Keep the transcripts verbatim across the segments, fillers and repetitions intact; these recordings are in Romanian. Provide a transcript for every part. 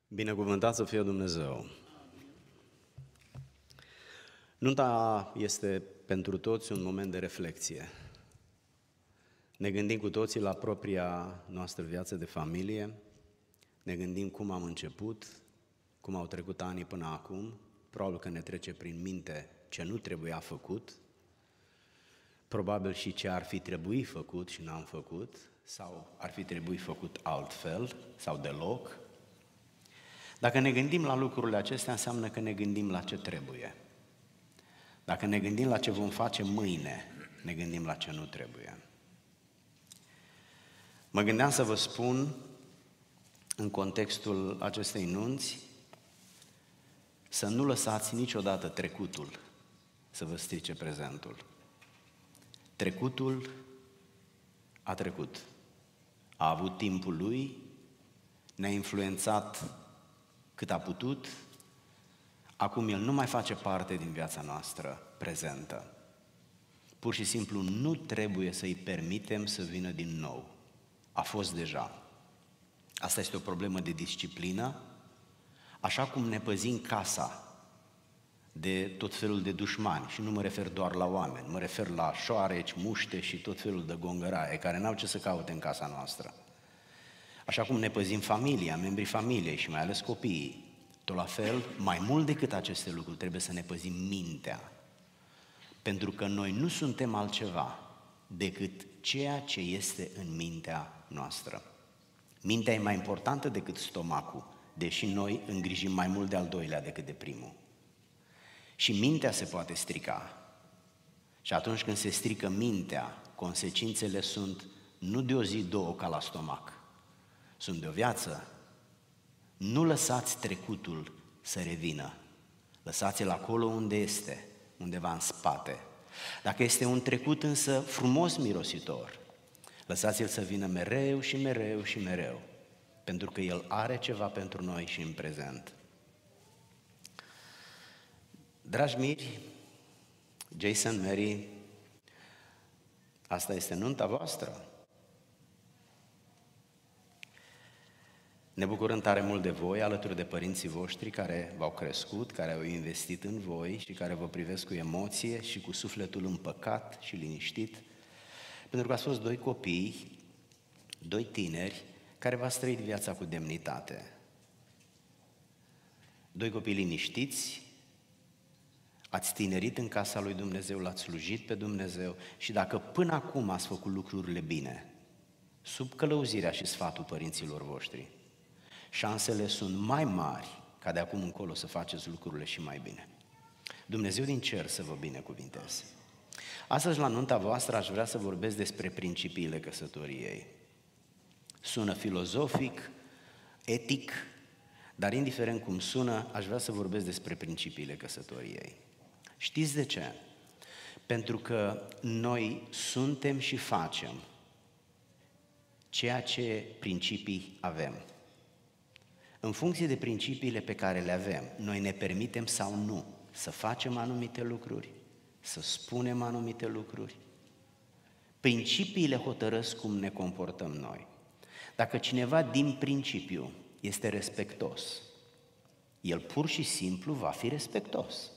Binecuvântat să fie Dumnezeu! Nunta este pentru toți un moment de reflexie. Ne gândim cu toții la propria noastră viață de familie, ne gândim cum am început, cum au trecut anii până acum, probabil că ne trece prin minte ce nu trebuia făcut, probabil și ce ar fi trebuit făcut și n-am făcut, sau ar fi trebuit făcut altfel sau deloc. Dacă ne gândim la lucrurile acestea, înseamnă că ne gândim la ce trebuie. Dacă ne gândim la ce vom face mâine, ne gândim la ce nu trebuie. Mă gândeam să vă spun, în contextul acestei nunți, să nu lăsați niciodată trecutul să vă strice prezentul. Trecutul a trecut, a avut timpul lui, ne-a influențat cât a putut, acum el nu mai face parte din viața noastră prezentă. Pur și simplu nu trebuie să-i permitem să vină din nou. A fost deja. Asta este o problemă de disciplină, așa cum ne păzim casa de tot felul de dușmani, și nu mă refer doar la oameni, mă refer la șoareci, muște și tot felul de gongăraie care n-au ce să caute în casa noastră. Așa cum ne păzim familia, membrii familiei și mai ales copiii, tot la fel, mai mult decât aceste lucruri, trebuie să ne păzim mintea. Pentru că noi nu suntem altceva decât ceea ce este în mintea noastră. Mintea e mai importantă decât stomacul, deși noi îngrijim mai mult de al doilea decât de primul. Și mintea se poate strica. Și atunci când se strică mintea, consecințele sunt nu de o zi, două ca la stomac, sunt de o viață. Nu lăsați trecutul să revină. Lăsați-l acolo unde este, undeva în spate. Dacă este un trecut însă frumos mirositor, lăsați-l să vină mereu și mereu și mereu, pentru că el are ceva pentru noi și în prezent. Dragi miri, Jason, Mary, asta este nunta voastră. Ne bucurăm tare mult de voi, alături de părinții voștri care v-au crescut, care au investit în voi și care vă privesc cu emoție și cu sufletul împăcat și liniștit, pentru că ați fost doi copii, doi tineri, care v-ați trăit viața cu demnitate. Doi copii liniștiți, ați tinerit în casa lui Dumnezeu, l-ați slujit pe Dumnezeu și dacă până acum ați făcut lucrurile bine, sub călăuzirea și sfatul părinților voștri, șansele sunt mai mari ca de acum încolo să faceți lucrurile și mai bine. Dumnezeu din cer să vă binecuvinteze. Astăzi, la nunta voastră, aș vrea să vorbesc despre principiile căsătoriei. Sună filozofic, etic, dar indiferent cum sună, aș vrea să vorbesc despre principiile căsătoriei. Știți de ce? Pentru că noi suntem și facem ceea ce principii avem. În funcție de principiile pe care le avem, noi ne permitem sau nu să facem anumite lucruri, să spunem anumite lucruri. Principiile hotărăsc cum ne comportăm noi. Dacă cineva din principiu este respectos, el pur și simplu va fi respectos.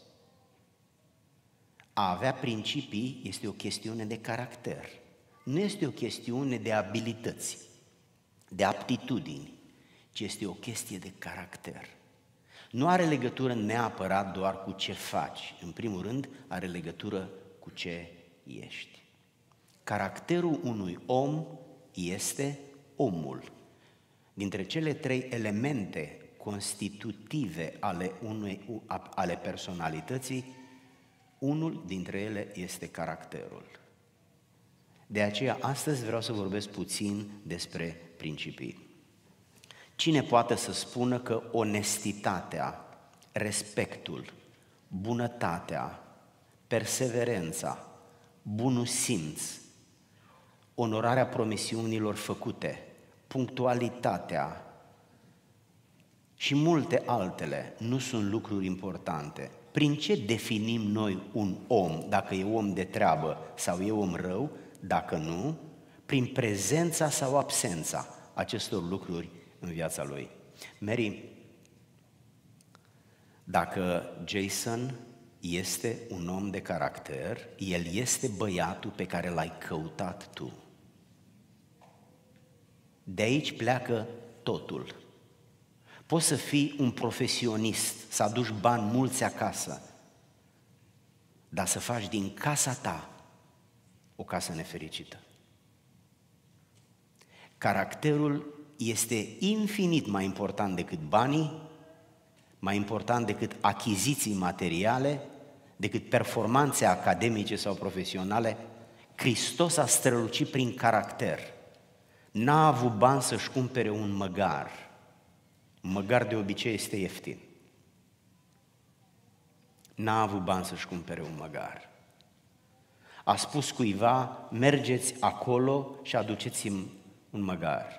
A avea principii este o chestiune de caracter, nu este o chestiune de abilități, de aptitudini, ci este o chestie de caracter. Nu are legătură neapărat doar cu ce faci, în primul rând are legătură cu ce ești. Caracterul unui om este omul. Dintre cele trei elemente constitutive ale, unei, ale personalității, unul dintre ele este caracterul. De aceea, astăzi vreau să vorbesc puțin despre principii. Cine poate să spună că onestitatea, respectul, bunătatea, perseverența, bunul simț, onorarea promisiunilor făcute, punctualitatea și multe altele nu sunt lucruri importante? Prin ce definim noi un om, dacă e om de treabă sau e om rău, dacă nu, prin prezența sau absența acestor lucruri în viața lui. Mary, Dacă Jason este un om de caracter, el este băiatul pe care l-ai căutat tu. De aici pleacă totul. Poți să fii un profesionist, să aduci bani mulți acasă, dar să faci din casa ta o casă nefericită. Caracterul este infinit mai important decât banii, mai important decât achiziții materiale, decât performanțe academice sau profesionale. Hristos a strălucit prin caracter. N-a avut bani să-și cumpere un măgar. Un măgar de obicei este ieftin. N-a avut bani să-și cumpere un măgar. A spus cuiva, mergeți acolo și aduceți-mi un măgar.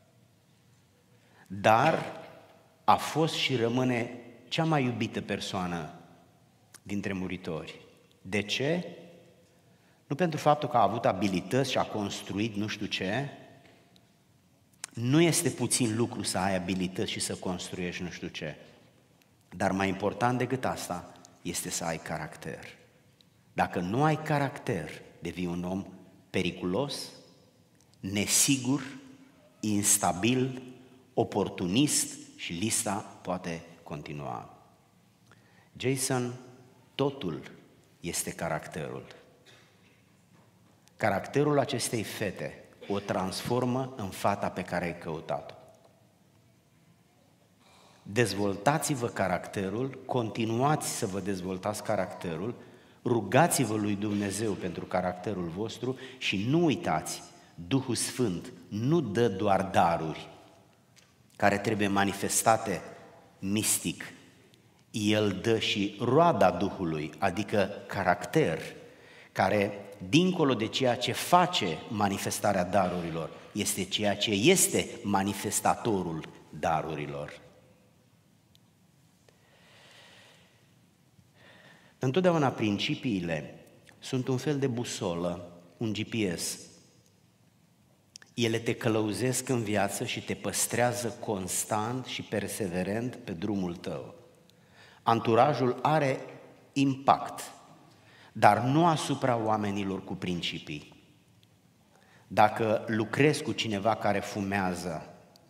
Dar a fost și rămâne cea mai iubită persoană dintre muritori. De ce? Nu pentru faptul că a avut abilități și a construit nu știu ce. Nu este puțin lucru să ai abilități și să construiești nu știu ce. Dar mai important decât asta este să ai caracter. Dacă nu ai caracter, devii un om periculos, nesigur, instabil, oportunist și lista poate continua. Jason, totul este caracterul. Caracterul acestei fete o transformă în fata pe care ai căutat-o. Dezvoltați-vă caracterul, continuați să vă dezvoltați caracterul, rugați-vă lui Dumnezeu pentru caracterul vostru și nu uitați, Duhul Sfânt nu dă doar daruri care trebuie manifestate mistic, El dă și roada Duhului, adică caracter, care, dincolo de ceea ce face manifestarea darurilor, este ceea ce este manifestatorul darurilor. Întotdeauna principiile sunt un fel de busolă, un G P S. Ele te călăuzesc în viață și te păstrează constant și perseverent pe drumul tău. Anturajul are impact, dar nu asupra oamenilor cu principii. Dacă lucrezi cu cineva care fumează,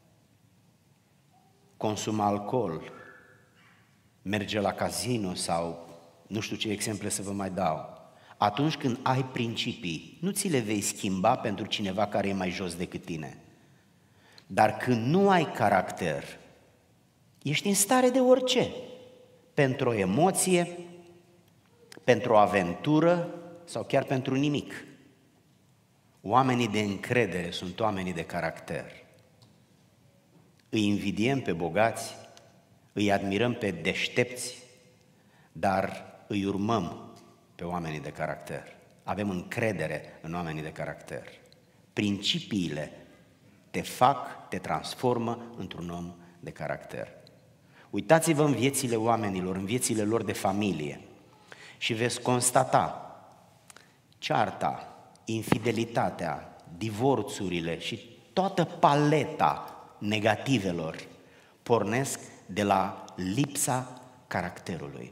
consumă alcool, merge la casino sau nu știu ce exemple să vă mai dau, atunci când ai principii, nu ți le vei schimba pentru cineva care e mai jos decât tine. Dar când nu ai caracter, ești în stare de orice, pentru o emoție, pentru o aventură sau chiar pentru nimic. Oamenii de încredere sunt oamenii de caracter. Îi invidiem pe bogați, îi admirăm pe deștepți, dar îi urmăm pe oamenii de caracter. Avem încredere în oamenii de caracter. Principiile te fac, te transformă într-un om de caracter. Uitați-vă în viețile oamenilor, în viețile lor de familie și veți constata cearta, infidelitatea, divorțurile și toată paleta negativelor pornesc de la lipsa caracterului.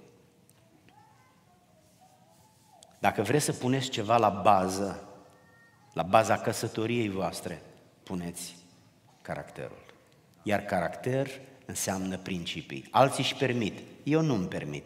Dacă vreți să puneți ceva la bază, la baza căsătoriei voastre, puneți caracterul. Iar caracter înseamnă principii. Alții își permit, eu nu-mi permit.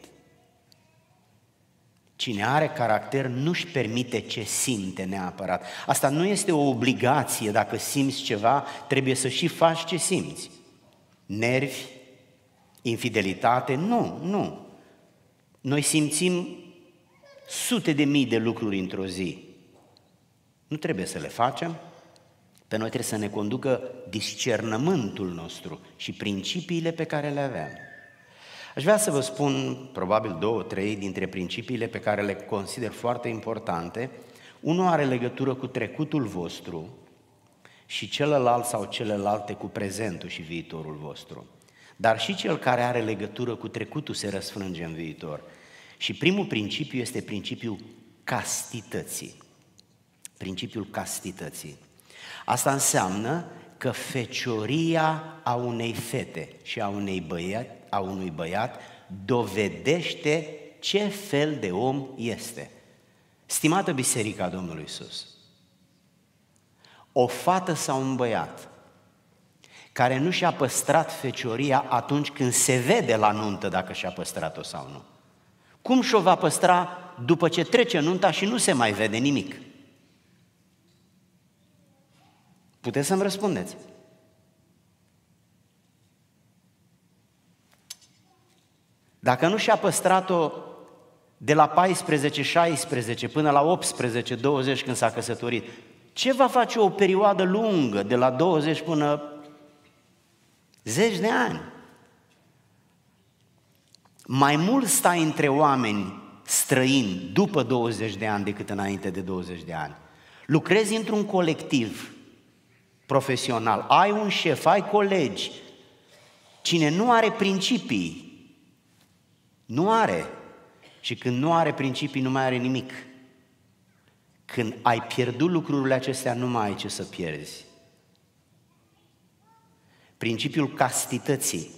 Cine are caracter nu-și permite ce simte neapărat. Asta nu este o obligație, dacă simți ceva, trebuie să și faci ce simți. Nervi, infidelitate, nu, nu. Noi simțim sute de mii de lucruri într-o zi. Nu trebuie să le facem, pe noi trebuie să ne conducă discernământul nostru și principiile pe care le avem. Aș vrea să vă spun probabil două, trei dintre principiile pe care le consider foarte importante. Unul are legătură cu trecutul vostru și celălalt sau celelalte cu prezentul și viitorul vostru. Dar și cel care are legătură cu trecutul se răsfrânge în viitor. Și primul principiu este principiul castității. Principiul castității. Asta înseamnă că fecioria a unei fete și a, unei băiat, a unui băiat dovedește ce fel de om este. Stimată Biserica Domnului Iisus, o fată sau un băiat care nu și-a păstrat fecioria atunci când se vede la nuntă dacă și-a păstrat-o sau nu, cum și-o va păstra după ce trece nunta și nu se mai vede nimic? Puteți să-mi răspundeți? Dacă nu și-a păstrat-o de la paisprezece șaisprezece până la optsprezece douăzeci când s-a căsătorit, ce va face o perioadă lungă, de la douăzeci până zeci de ani? Mai mult stai între oameni străini după douăzeci de ani decât înainte de douăzeci de ani. Lucrezi într-un colectiv profesional, ai un șef, ai colegi. Cine nu are principii, nu are. Și când nu are principii, nu mai are nimic. Când ai pierdut lucrurile acestea, nu mai ai ce să pierzi. Principiul castității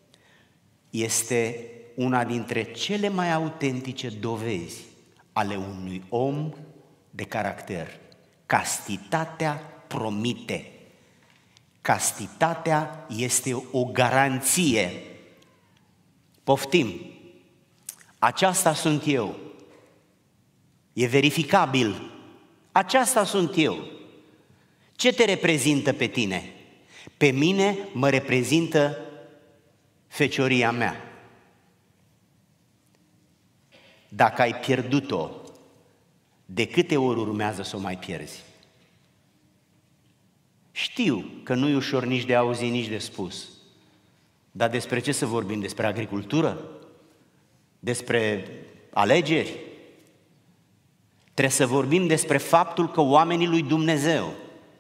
este una dintre cele mai autentice dovezi ale unui om de caracter. Castitatea promite. Castitatea este o garanție. Poftim, aceasta sunt eu. E verificabil. Aceasta sunt eu. Ce te reprezintă pe tine? Pe mine mă reprezintă fecioria mea. Dacă ai pierdut-o, de câte ori urmează să o mai pierzi? Știu că nu e ușor nici de auzit, nici de spus. Dar despre ce să vorbim? Despre agricultură? Despre alegeri? Trebuie să vorbim despre faptul că oamenii lui Dumnezeu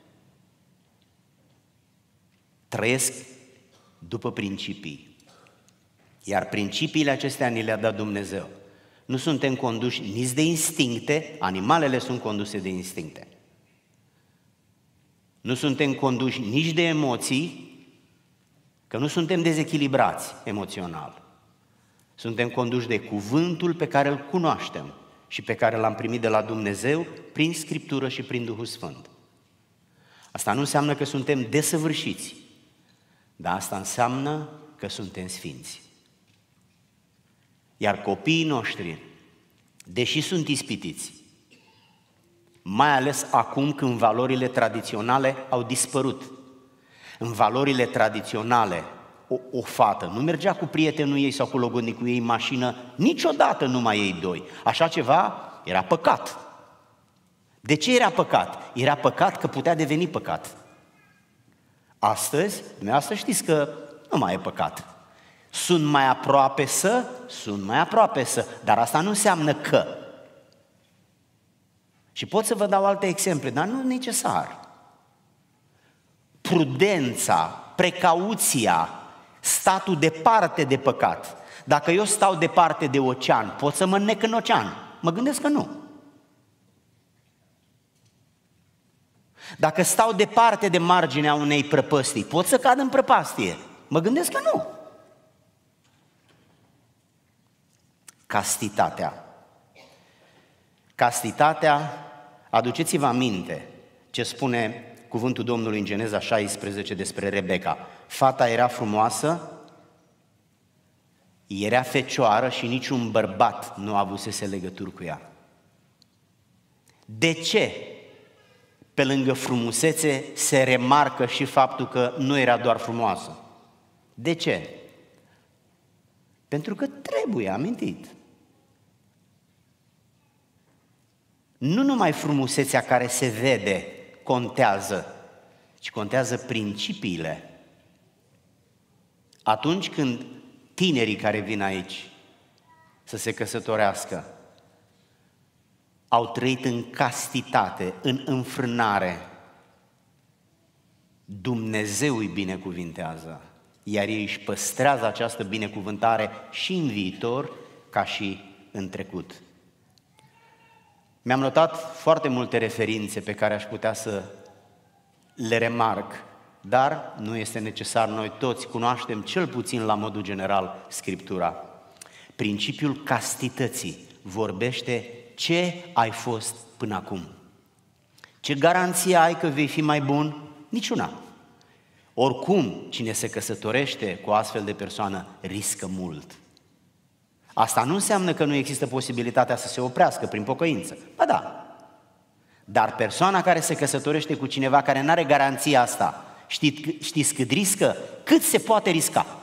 trăiesc după principii. Iar principiile acestea ni le-a dat Dumnezeu. Nu suntem conduși nici de instincte, animalele sunt conduse de instincte. Nu suntem conduși nici de emoții, că nu suntem dezechilibrați emoțional. Suntem conduși de cuvântul pe care îl cunoaștem și pe care l-am primit de la Dumnezeu prin Scriptură și prin Duhul Sfânt. Asta nu înseamnă că suntem desăvârșiți, dar asta înseamnă că suntem sfinți. Iar copiii noștri, deși sunt ispitiți, mai ales acum când valorile tradiționale au dispărut. În valorile tradiționale, o, o fată nu mergea cu prietenul ei sau cu logodnicul ei în mașină, niciodată numai ei doi. Așa ceva era păcat. De ce era păcat? Era păcat că putea deveni păcat. Astăzi, dumneavoastră știți că nu mai e păcat. Sunt mai aproape să, sunt mai aproape să, dar asta nu înseamnă că. Și pot să vă dau alte exemple, dar nu necesar. Prudența, precauția, statul departe de păcat. Dacă eu stau departe de ocean, pot să mă înnec în ocean? Mă gândesc că nu. Dacă stau departe de marginea unei prăpăstii, pot să cad în prăpastie? Mă gândesc că nu. Castitatea. Castitatea, aduceți-vă aminte ce spune cuvântul Domnului în Geneza șaisprezece despre Rebecca. Fata era frumoasă, era fecioară și niciun bărbat nu avusese legături cu ea. De ce? Pe lângă frumusețe se remarcă și faptul că nu era doar frumoasă. De ce? Pentru că trebuie amintit. Nu numai frumusețea care se vede contează, ci contează principiile. Atunci când tinerii care vin aici să se căsătorească au trăit în castitate, în înfrânare, Dumnezeu îi binecuvintează, iar ei își păstrează această binecuvântare și în viitor ca și în trecut. Mi-am notat foarte multe referințe pe care aș putea să le remarc, dar nu este necesar, noi toți cunoaștem cel puțin la modul general Scriptura. Principiul castității vorbește ce ai fost până acum. Ce garanție ai că vei fi mai bun? Niciuna. Oricum, cine se căsătorește cu o astfel de persoană riscă mult. Asta nu înseamnă că nu există posibilitatea să se oprească prin pocăință. Ba da. Dar persoana care se căsătorește cu cineva care nu are garanția asta, știți, știți cât riscă? Cât se poate risca?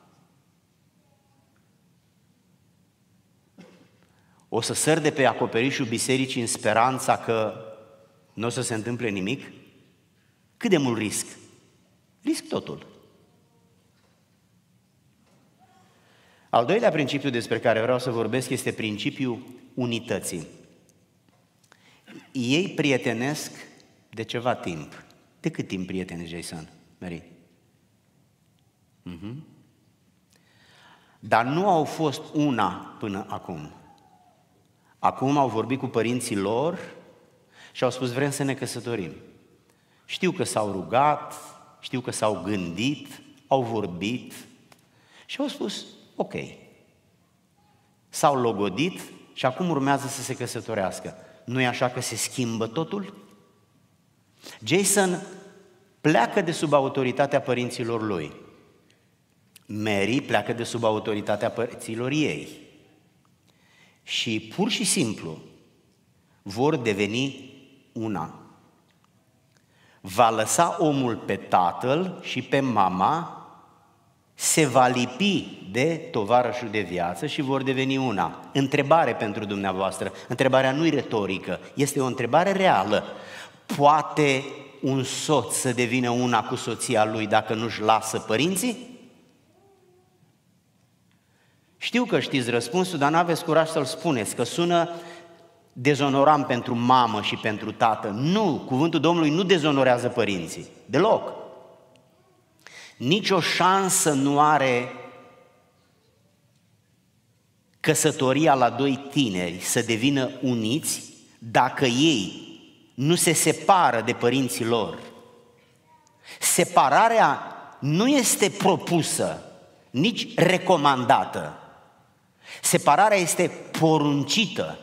O să săr de pe acoperișul bisericii în speranța că nu o să se întâmple nimic? Cât de mult risc? Risc totul. Al doilea principiu despre care vreau să vorbesc este principiul unității. Ei prietenesc de ceva timp. De cât timp prieteni, Jason? Mary? Uh-huh. Dar nu au fost una până acum. Acum au vorbit cu părinții lor și au spus vrem să ne căsătorim. Știu că s-au rugat, știu că s-au gândit, au vorbit și au spus ok. S-au logodit și acum urmează să se căsătorească. Nu e așa că se schimbă totul? Jason pleacă de sub autoritatea părinților lui. Mary pleacă de sub autoritatea părinților ei. Și pur și simplu vor deveni una. Va lăsa omul pe tatăl și pe mama, se va lipi de tovarășul de viață și vor deveni una. Întrebare pentru dumneavoastră, întrebarea nu-i retorică, este o întrebare reală. Poate un soț să devină una cu soția lui dacă nu-și lasă părinții? Știu că știți răspunsul, dar n-aveți curaj să-l spuneți, că sună dezonorant pentru mamă și pentru tată. Nu, cuvântul Domnului nu dezonorează părinții, deloc. Nici o șansă nu are căsătoria la doi tineri să devină uniți dacă ei nu se separă de părinții lor. Separarea nu este propusă, nici recomandată. Separarea este poruncită.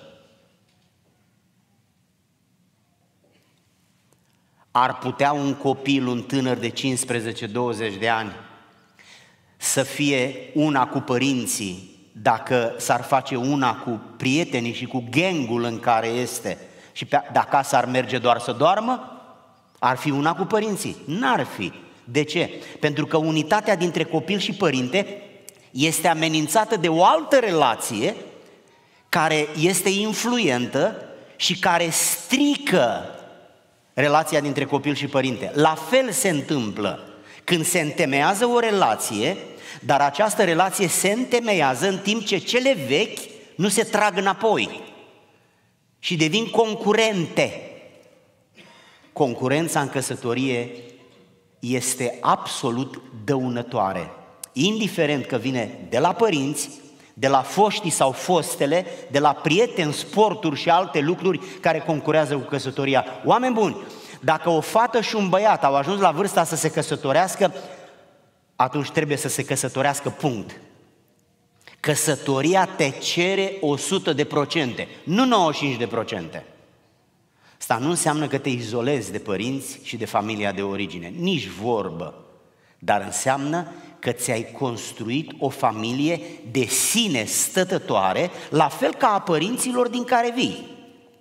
Ar putea un copil, un tânăr de cincisprezece douăzeci de ani să fie una cu părinții dacă s-ar face una cu prietenii și cu gangul în care este și pe, de acasă ar merge doar să doarmă? Ar fi una cu părinții? N-ar fi. De ce? Pentru că unitatea dintre copil și părinte este amenințată de o altă relație care este influentă și care strică relația dintre copil și părinte. La fel se întâmplă când se întemeiază o relație, dar această relație se întemeiază în timp ce cele vechi nu se trag înapoi și devin concurente. Concurența în căsătorie este absolut dăunătoare, indiferent că vine de la părinți, de la foștii sau fostele, de la prieteni, sporturi și alte lucruri care concurează cu căsătoria. Oameni buni, dacă o fată și un băiat au ajuns la vârsta să se căsătorească, atunci trebuie să se căsătorească, punct. Căsătoria te cere o sută de procente, nu nouăzeci și cinci de procente. Asta nu înseamnă că te izolezi de părinți și de familia de origine, nici vorbă, dar înseamnă că ți-ai construit o familie de sine stătătoare, la fel ca a părinților din care vii.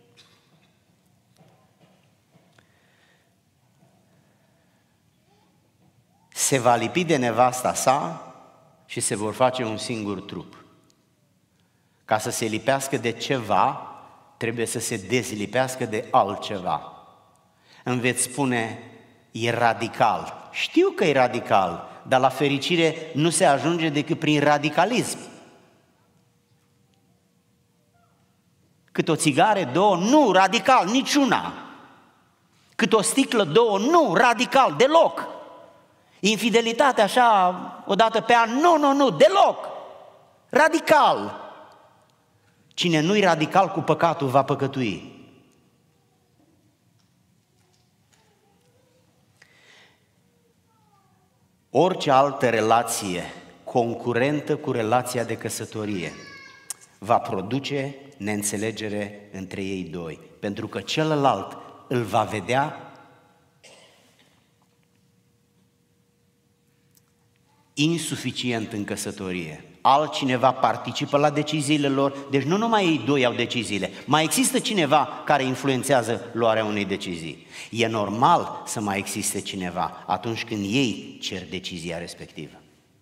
Se va lipi de nevasta sa și se vor face un singur trup. Ca să se lipească de ceva, trebuie să se dezlipească de altceva. Îmi veți spune, e radical. Știu că e radical, dar la fericire nu se ajunge decât prin radicalism. Cât o țigare, două, nu, radical, niciuna. Cât o sticlă, două, nu, radical, deloc. Infidelitate așa, o dată pe an, nu, nu, nu, deloc. Radical. Cine nu-i radical cu păcatul va păcătui. Orice altă relație concurentă cu relația de căsătorie va produce neînțelegere între ei doi, pentru că celălalt îl va vedea insuficient în căsătorie. Altcineva participă la deciziile lor, deci nu numai ei doi au deciziile, mai există cineva care influențează luarea unei decizii. E normal să mai existe cineva atunci când ei cer decizia respectivă.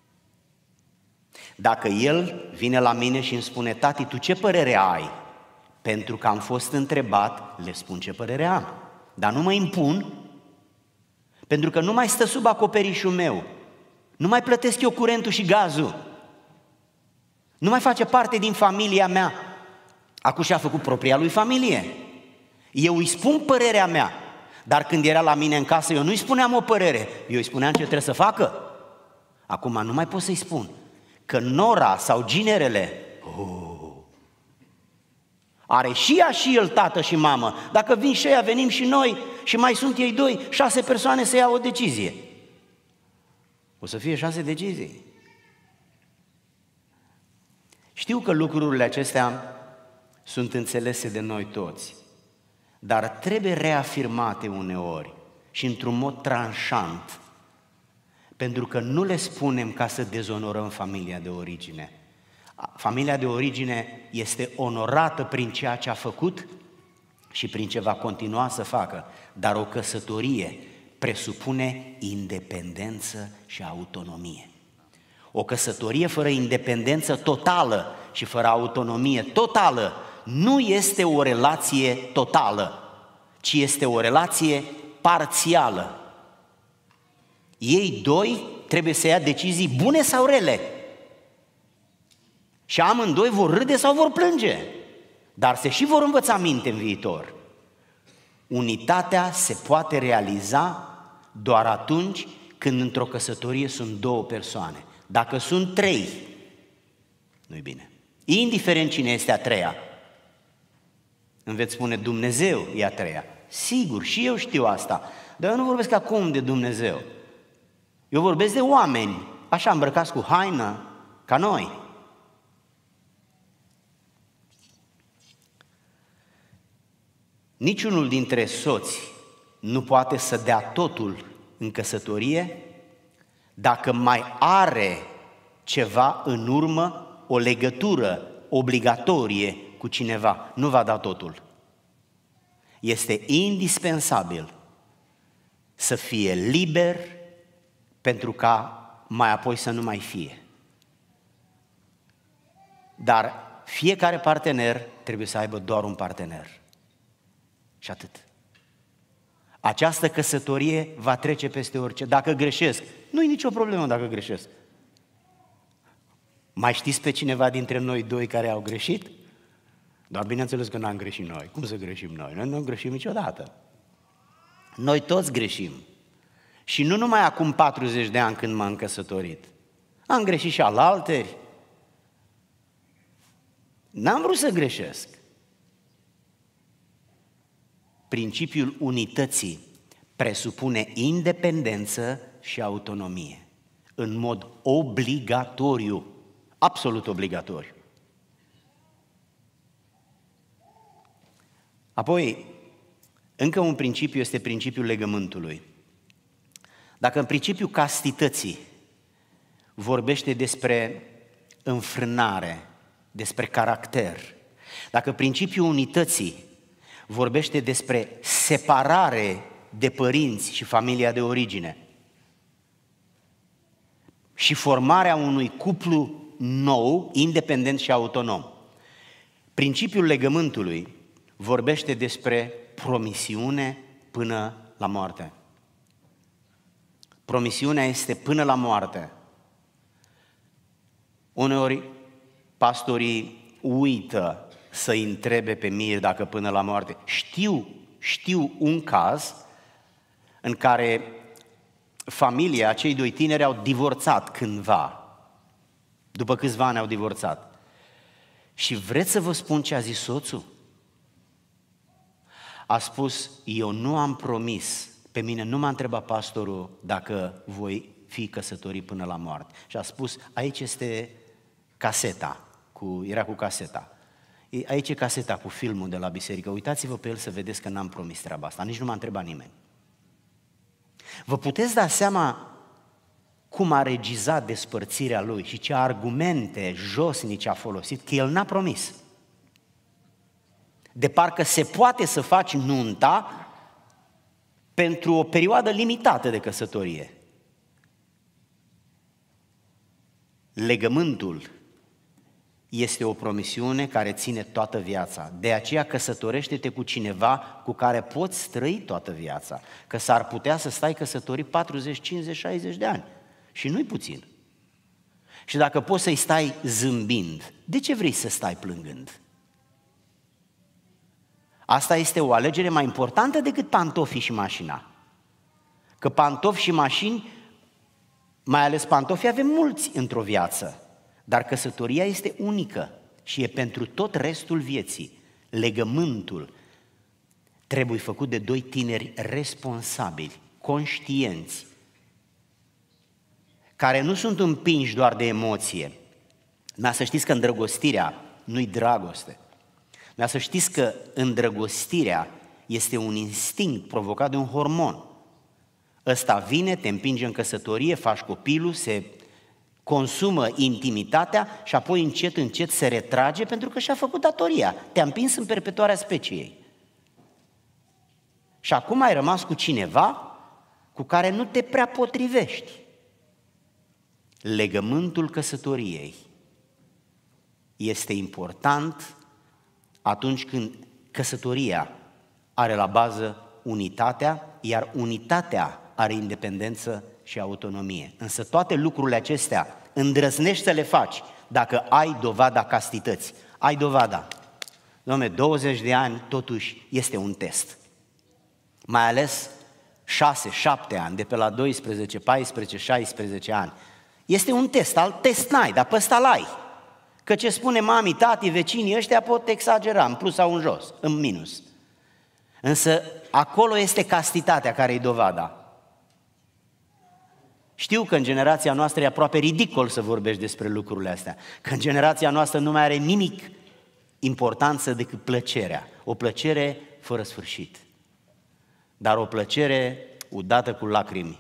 Dacă el vine la mine și îmi spune: tati, tu ce părere ai? Pentru că am fost întrebat, le spun ce părere am, dar nu mă impun, pentru că nu mai stă sub acoperișul meu, nu mai plătesc eu curentul și gazul, nu mai face parte din familia mea. Acum și-a făcut propria lui familie. Eu îi spun părerea mea, dar când era la mine în casă, eu nu-i spuneam o părere, eu îi spuneam ce trebuie să facă. Acum nu mai pot să-i spun că nora sau ginerele oh, are și ea și el tată și mamă. Dacă vin și ea, venim și noi și mai sunt ei doi, șase persoane să iau o decizie. O să fie șase decizii. Știu că lucrurile acestea sunt înțelese de noi toți, dar trebuie reafirmate uneori și într-un mod tranșant, pentru că nu le spunem ca să dezonorăm familia de origine. Familia de origine este onorată prin ceea ce a făcut și prin ce va continua să facă, dar o căsătorie presupune independență și autonomie. O căsătorie fără independență totală și fără autonomie totală nu este o relație totală, ci este o relație parțială. Ei doi trebuie să ia decizii bune sau rele. Și amândoi vor râde sau vor plânge, dar se și vor învăța minte în viitor. Unitatea se poate realiza doar atunci când într-o căsătorie sunt două persoane. Dacă sunt trei, nu-i bine. Indiferent cine este a treia. Îmi veți spune: Dumnezeu e a treia. Sigur, și eu știu asta, dar eu nu vorbesc acum de Dumnezeu. Eu vorbesc de oameni, așa îmbrăcați cu haină, ca noi. Niciunul dintre soți nu poate să dea totul în căsătorie dacă mai are ceva în urmă, o legătură obligatorie cu cineva. Nu va da totul. Este indispensabil să fie liber pentru ca mai apoi să nu mai fie. Dar fiecare partener trebuie să aibă doar un partener. Și atât. Această căsătorie va trece peste orice. Dacă greșesc, nu-i nicio problemă dacă greșesc. Mai știți pe cineva dintre noi doi care au greșit? Dar bineînțeles că n-am greșit noi. Cum să greșim noi? Noi nu greșim niciodată. Noi toți greșim. Și nu numai acum patruzeci de ani când m-am căsătorit. Am greșit și alalteri. N-am vrut să greșesc. Principiul unității presupune independență și autonomie, în mod obligatoriu, absolut obligatoriu. Apoi, încă un principiu este principiul legământului. Dacă în principiul castității vorbește despre înfrânare, despre caracter, dacă principiul unității vorbește despre separare de părinți și familia de origine și formarea unui cuplu nou, independent și autonom, principiul legământului vorbește despre promisiune până la moarte. Promisiunea este până la moarte. Uneori pastorii uită să-i întrebe pe mir dacă până la moarte. Știu, știu un caz în care familia, cei doi tineri au divorțat cândva. După câțiva ani au divorțat. Și vreți să vă spun ce a zis soțul? A spus: eu nu am promis, pe mine nu m-a întrebat pastorul dacă voi fi căsătorit până la moarte. Și a spus: aici este caseta, cu, era cu caseta. Aici e caseta cu filmul de la biserică. Uitați-vă pe el să vedeți că n-am promis treaba asta. Nici nu m-a întrebat nimeni. Vă puteți da seama cum a regizat despărțirea lui și ce argumente josnice a folosit, că el n-a promis. De parcă se poate să faci nunta pentru o perioadă limitată de căsătorie. Legământul este o promisiune care ține toată viața. De aceea căsătorește-te cu cineva cu care poți trăi toată viața. Că s-ar putea să stai căsătorit patruzeci, cincizeci, șaizeci de ani. Și nu-i puțin. Și dacă poți să-i stai zâmbind, de ce vrei să stai plângând? Asta este o alegere mai importantă decât pantofii și mașina. Că pantofi și mașini, mai ales pantofii, avem mulți într-o viață. Dar căsătoria este unică și e pentru tot restul vieții. Legământul trebuie făcut de doi tineri responsabili, conștienți, care nu sunt împinși doar de emoție. Dar să știți că îndrăgostirea nu-i dragoste. Dar să știți că îndrăgostirea este un instinct provocat de un hormon. Ăsta vine, te împinge în căsătorie, faci copilul, se consumă intimitatea și apoi încet, încet se retrage pentru că și-a făcut datoria. Te-a împins în perpetuarea speciei. Și acum ai rămas cu cineva cu care nu te prea potrivești. Legământul căsătoriei este important atunci când căsătoria are la bază unitatea, iar unitatea are independență și autonomie. Însă toate lucrurile acestea îndrăznești să le faci dacă ai dovada castității. Ai dovada. Doamne, douăzeci de ani totuși este un test. Mai ales șase, șapte ani, de pe la doisprezece, paisprezece, șaisprezece ani. Este un test, alt test n-ai, dar pe ăsta l-ai. Că ce spune mami, tati, vecinii ăștia pot exagera, în plus sau în jos, în minus. Însă acolo este castitatea care e dovada. Știu că în generația noastră e aproape ridicol să vorbești despre lucrurile astea, că în generația noastră nu mai are nimic importanță decât plăcerea, o plăcere fără sfârșit, dar o plăcere udată cu lacrimi,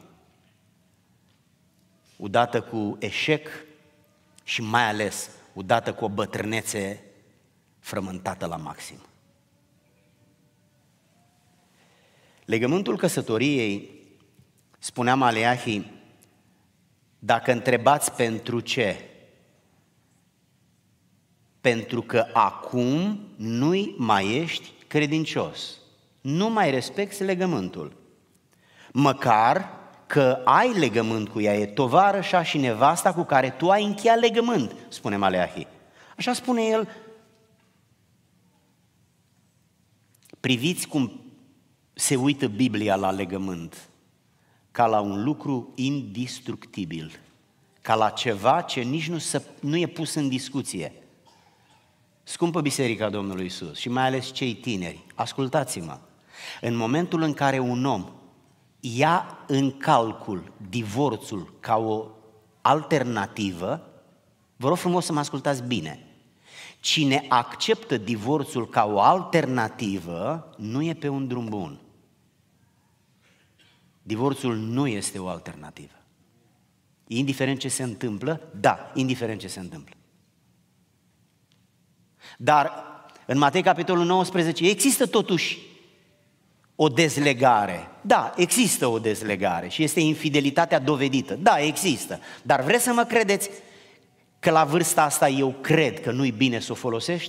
udată cu eșec și mai ales udată cu o bătrânețe frământată la maxim. Legământul căsătoriei, spunea Maleahi, dacă întrebați pentru ce, pentru că acum nu-i mai ești credincios, nu mai respecti legământul. Măcar că ai legământ cu ea, e tovarășa și nevasta cu care tu ai încheiat legământ, spune Maleahi. Așa spune el. Priviți cum se uită Biblia la legământ, ca la un lucru indestructibil, ca la ceva ce nici nu, se, nu e pus în discuție. Scumpă Biserica Domnului Iisus și mai ales cei tineri, ascultați-mă, în momentul în care un om ia în calcul divorțul ca o alternativă, vă rog frumos să mă ascultați bine, cine acceptă divorțul ca o alternativă nu e pe un drum bun. Divorțul nu este o alternativă. Indiferent ce se întâmplă, da, indiferent ce se întâmplă. Dar în Matei capitolul nouăsprezece există totuși o dezlegare. Da, există o dezlegare și este infidelitatea dovedită. Da, există. Dar vreți să mă credeți că la vârsta asta eu cred că nu-i bine să o folosești?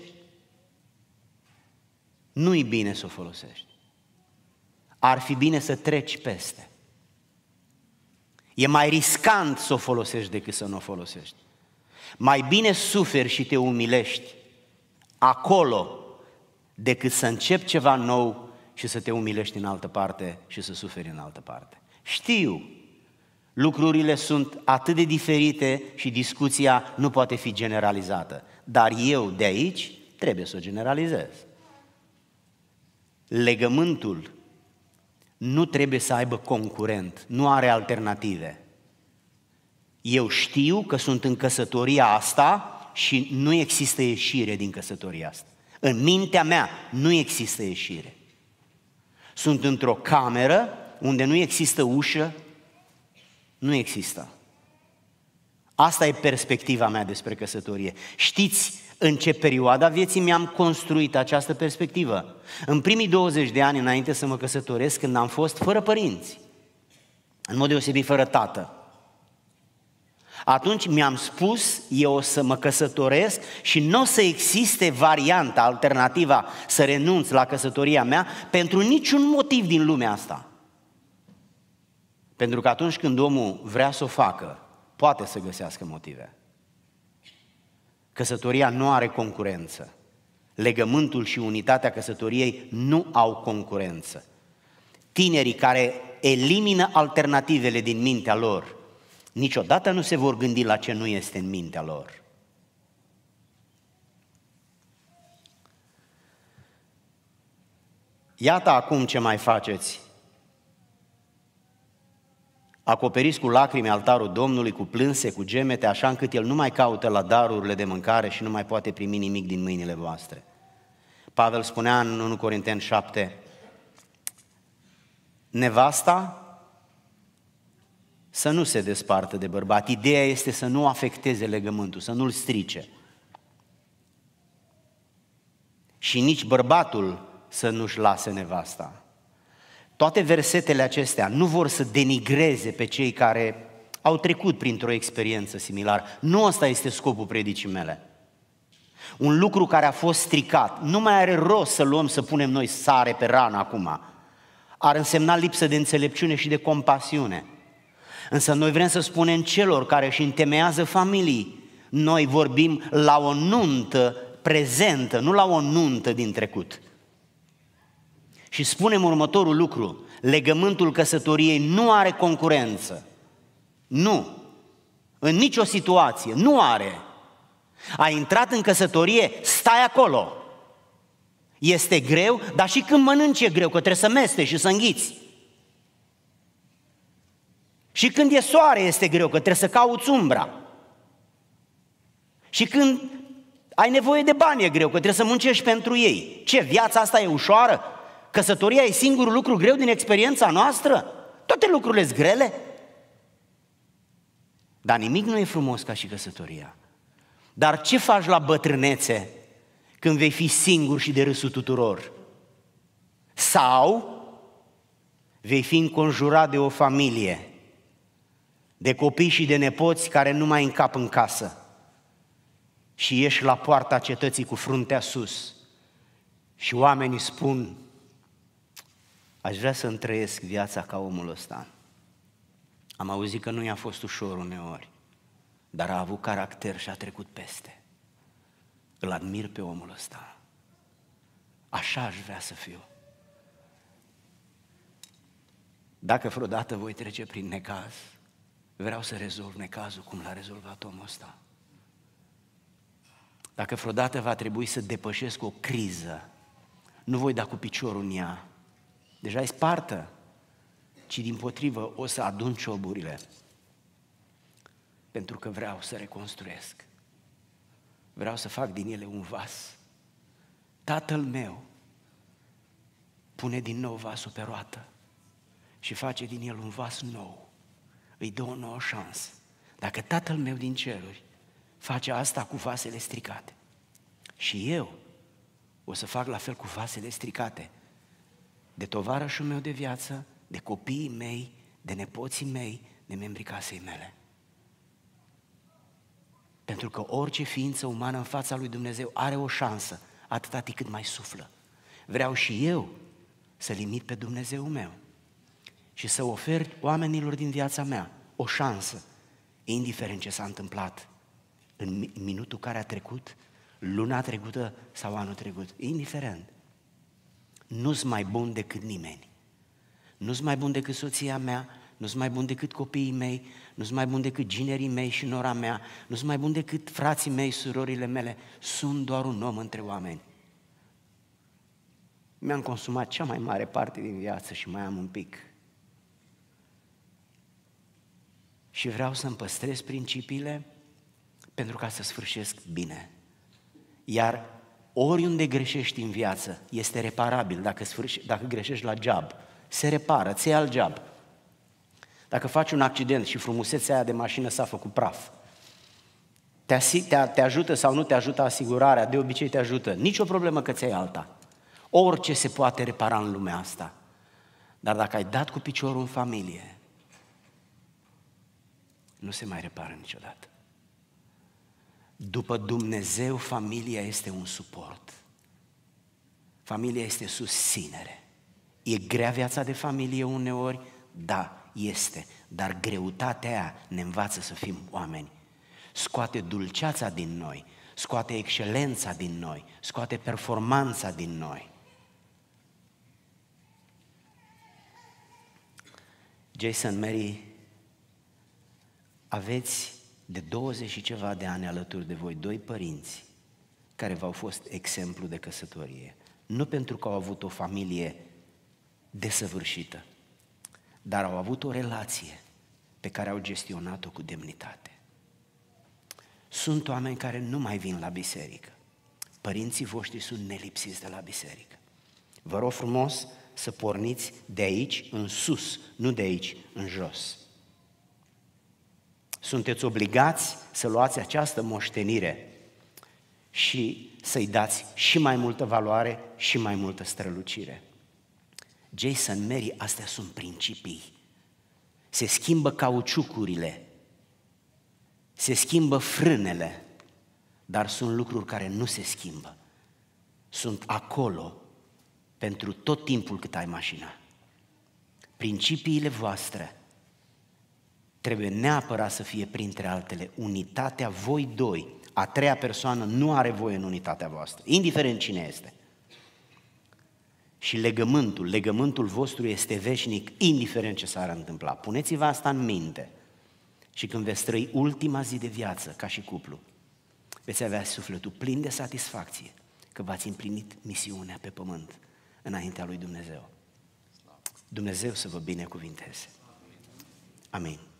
Nu-i bine să o folosești. Ar fi bine să treci peste. E mai riscant să o folosești decât să nu o folosești. Mai bine suferi și te umilești acolo decât să începi ceva nou și să te umilești în altă parte și să suferi în altă parte. Știu, lucrurile sunt atât de diferite și discuția nu poate fi generalizată, dar eu de aici trebuie să o generalizez. Legământul nu trebuie să aibă concurent, nu are alternative. Eu știu că sunt în căsătoria asta și nu există ieșire din căsătoria asta. În mintea mea nu există ieșire. Sunt într-o cameră unde nu există ușă, nu există. Asta e perspectiva mea despre căsătorie. Știți în ce perioada vieții mi-am construit această perspectivă? În primii douăzeci de ani înainte să mă căsătoresc, când am fost fără părinți, în mod deosebit fără tată. Atunci mi-am spus, eu o să mă căsătoresc și nu o să existe varianta, alternativa să renunț la căsătoria mea pentru niciun motiv din lumea asta. Pentru că atunci când omul vrea să o facă, poate să găsească motive. Căsătoria nu are concurență. Legământul și unitatea căsătoriei nu au concurență. Tinerii care elimină alternativele din mintea lor, niciodată nu se vor gândi la ce nu este în mintea lor. Iată acum ce mai faceți. Acoperiți cu lacrimi altarul Domnului, cu plânse, cu gemete, așa încât El nu mai caută la darurile de mâncare și nu mai poate primi nimic din mâinile voastre. Pavel spunea în unu Corinteni șapte, nevasta să nu se despartă de bărbat. Ideea este să nu afecteze legământul, să nu-l strice. Și nici bărbatul să nu-și lase nevasta. Toate versetele acestea nu vor să denigreze pe cei care au trecut printr-o experiență similară. Nu ăsta este scopul predicii mele. Un lucru care a fost stricat, nu mai are rost să luăm, să punem noi sare pe rană acum. Ar însemna lipsă de înțelepciune și de compasiune. Însă noi vrem să spunem celor care își întemeiază familii, noi vorbim la o nuntă prezentă, nu la o nuntă din trecut. Și spunem următorul lucru, legământul căsătoriei nu are concurență. Nu. În nicio situație. Nu are. Ai intrat în căsătorie, stai acolo. Este greu, dar și când mănânci e greu, că trebuie să mesteci și să înghiți. Și când e soare este greu, că trebuie să cauți umbra. Și când ai nevoie de bani e greu, că trebuie să muncești pentru ei. Ce, viața asta e ușoară? Căsătoria e singurul lucru greu din experiența noastră? Toate lucrurile sunt grele. Dar nimic nu e frumos ca și căsătoria. Dar ce faci la bătrânețe când vei fi singur și de râsul tuturor? Sau vei fi înconjurat de o familie, de copii și de nepoți care nu mai încap în casă și ieși la poarta cetății cu fruntea sus și oamenii spun, aș vrea să-mi trăiesc viața ca omul ăsta. Am auzit că nu i-a fost ușor uneori, dar a avut caracter și a trecut peste. Îl admir pe omul ăsta. Așa aș vrea să fiu. Dacă vreodată voi trece prin necaz, vreau să rezolv necazul cum l-a rezolvat omul ăsta. Dacă vreodată va trebui să depășesc o criză, nu voi da cu piciorul în ea. Deja e spartă, ci dimpotrivă o să adun cioburile, pentru că vreau să reconstruiesc. Vreau să fac din ele un vas. Tatăl meu pune din nou vasul pe roată și face din el un vas nou. Îi dă o nouă șansă. Dacă Tatăl meu din ceruri face asta cu vasele stricate și eu o să fac la fel cu vasele stricate de tovarășul meu de viață, de copiii mei, de nepoții mei, de membrii casei mele. Pentru că orice ființă umană în fața lui Dumnezeu are o șansă, atâta timp cât mai suflă. Vreau și eu să limit pe Dumnezeu meu și să ofer oamenilor din viața mea o șansă, indiferent ce s-a întâmplat în minutul care a trecut, luna trecută sau anul trecut, indiferent. Nu-s mai bun decât nimeni. Nu-s mai bun decât soția mea, nu-s mai bun decât copiii mei, nu-s mai bun decât ginerii mei și nora mea, nu-s mai bun decât frații mei, surorile mele. Sunt doar un om între oameni. Mi-am consumat cea mai mare parte din viață și mai am un pic. Și vreau să-mi păstrez principiile pentru ca să sfârșesc bine. Iar oriunde greșești în viață, este reparabil. Dacă, sfârși, dacă greșești la job, se repară, ți iei alt job. Dacă faci un accident și frumusețea aia de mașină s-a făcut praf, te, te, te ajută sau nu te ajută asigurarea, de obicei te ajută. Nici o problemă că ți-ai alta. Orice se poate repara în lumea asta. Dar dacă ai dat cu piciorul în familie, nu se mai repară niciodată. După Dumnezeu, familia este un suport. Familia este susținere. E grea viața de familie uneori? Da, este. Dar greutatea aia ne învață să fim oameni. Scoate dulceața din noi, scoate excelența din noi, scoate performanța din noi. Jason, Mary, aveți de douăzeci și ceva de ani alături de voi doi părinți care v-au fost exemplu de căsătorie. Nu pentru că au avut o familie desăvârșită, dar au avut o relație pe care au gestionat-o cu demnitate. Sunt oameni care nu mai vin la biserică. Părinții voștri sunt nelipsiți de la biserică. Vă rog frumos să porniți de aici în sus, nu de aici în jos. Sunteți obligați să luați această moștenire și să-i dați și mai multă valoare și mai multă strălucire. Jason, Mary, astea sunt principii. Se schimbă cauciucurile, se schimbă frânele, dar sunt lucruri care nu se schimbă. Sunt acolo pentru tot timpul cât ai mașina. Principiile voastre trebuie neapărat să fie printre altele unitatea voi doi. A treia persoană nu are voie în unitatea voastră, indiferent cine este. Și legământul, legământul vostru este veșnic, indiferent ce s-ar întâmpla. Puneți-vă asta în minte și când veți trăi ultima zi de viață ca și cuplu, veți avea sufletul plin de satisfacție că v-ați împlinit misiunea pe pământ înaintea lui Dumnezeu. Dumnezeu să vă binecuvinteze. Amin.